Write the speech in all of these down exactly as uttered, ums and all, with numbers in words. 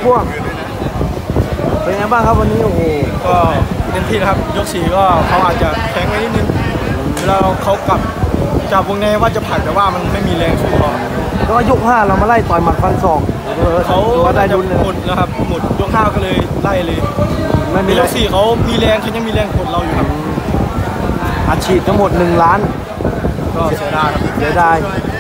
พ่วงเป็นไงบ้างครับวันนี้โอ้โหก็เต็มที่นะครับยกสี่ก็เขาอาจจะแข็งไปนิดนึงเวลาเขากลับจากวงในว่าจะผลักแต่ว่ามันไม่มีแรงสู้เขาแล้วยกห้าเรามาไล่ต่อยหมัดฟันศอกเขาได้ดุลหมดนะครับหมดยกห้าก็เลยไล่เลยในยกสี่เขามีแรงเขายังมีแรงกดเราอยู่ครับอาชีพทั้งหมดหนึ่งล้านก็เสียดายครับเสียดาย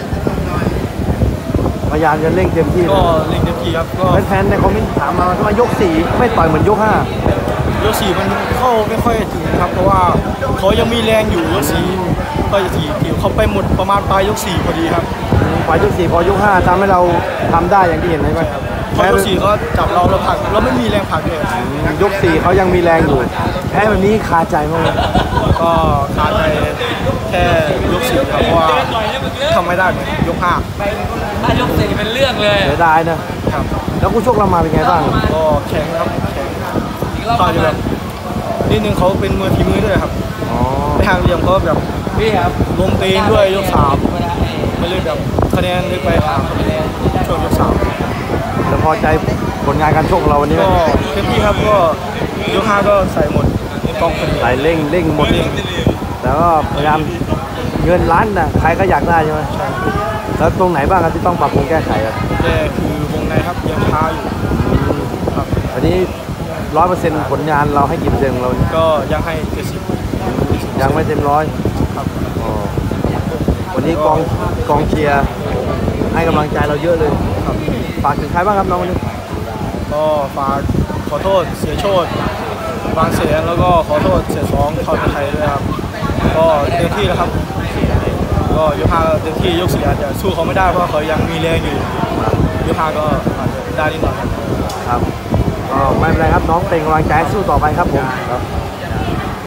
พยายามจะเร่งเต็มที่ก็เร่งเต็มที่ครับก็แฟนๆในคอมเมนต์ถามมาว่ายกสี่ไม่ต่อยเหมือนยกห้ายกสี่มันเข้าไม่ค่อยถึงนะครับเพราะว่าเขายังมีแรงอยู่ยกสี่ก็จะสี่เขาไปหมดประมาณปลายยกสี่พอดีครับปลายยกสี่พอยกห้าทำให้เราทำได้อย่างที่เห็นไหมครับพอยกสี่เขาจับเราเราผลักเราไม่มีแรงผลักเลยยกสี่เขายังมีแรงอยู่แพ้แบบนี้คาใจมากก็คาใจแค่ยกสี่ครับเพราะว่าทำไม่ได้ยกห้าถ้ายกสี่เป็นเรื่องเลยเสียดายนะครับแล้วคู่ชกเรามาเป็นไงบ้างก็แข็งครับแข็งเขาจะแบบนิดนึงเขาเป็นมือทีมือด้วยครับในทางเหลี่ยมเขาแบบลงตีนด้วยยกสามไม่เลยแบบคะแนนเลยไปหาช่วงยกสามแล้วพอใจผลงานการชกเราวันนี้ก็เต็มที่ครับก็ยกห้าก็ใส่หมดกองใส่เร่งเร่งหมดแต่ก็พยายามเงินล้านน่ะใครก็อยากได้ใช่ไหมแล้วตรงไหนบ้างที่ต้องปรับปรุงแก้ไขอ่ะแก้คือวงในครับยังช้าอยู่ครับอันนี้ร้อยเปอร์เซ็นต์ผลงานเราให้กี่เปอร์เซ็นต์เราก็ยังให้เจ็ดสิบยังไม่เต็มร้อยครับวันนี้กองกองเชียร์ให้กำลังใจเราเยอะเลยฝากถึงใครบ้างครับน้องวันนี้ก็ฝากขอโทษเสียโชติบางเสียแล้วก็ขอโทษเสียสองเข้าไทยด้วยครับก็เต็มที่แล้วครับก็ยกห้าเต็มที่ยกสี่อาจจะสู้เขาไม่ได้เพราะเขายังมีแรงอยู่ยกห้าก็อาจจะได้นิดหน่อยครับก็ไม่เป็นไรครับน้องเป็นกำลังใจสู้ต่อไปครับผมครับ